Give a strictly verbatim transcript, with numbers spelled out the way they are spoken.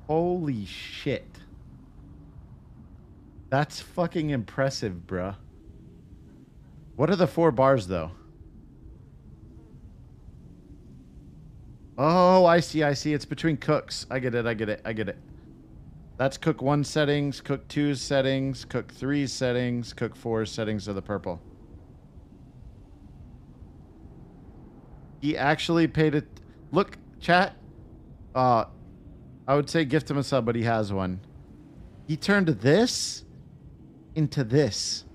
Holy shit. That's fucking impressive, bruh. What are the four bars, though? Oh, I see, I see. It's between cooks. I get it, I get it, I get it. That's cook one settings, cook two settings, cook three settings, cook four settings of the purple. He actually paid it. Look, chat. Uh, I would say gift him a sub, but he has one. He turned this into this.